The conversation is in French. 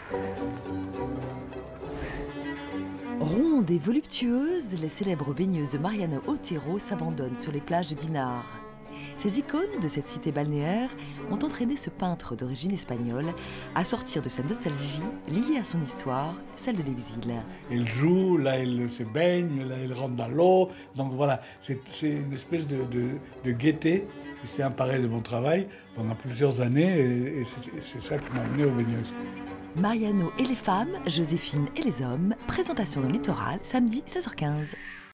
Rondes et voluptueuses, les célèbres baigneuses de Mariano Otero s'abandonnent sur les plages de Dinard. Ces icônes de cette cité balnéaire ont entraîné ce peintre d'origine espagnole à sortir de sa nostalgie liée à son histoire, celle de l'exil. Il joue, là il se baigne, là il rentre dans l'eau. Donc voilà, c'est une espèce de gaieté qui s'est emparée de mon travail pendant plusieurs années et c'est ça qui m'a amené aux baigneuses. Mariano et les femmes, Joséphine et les hommes, présentation dans le littoral, samedi 16h15.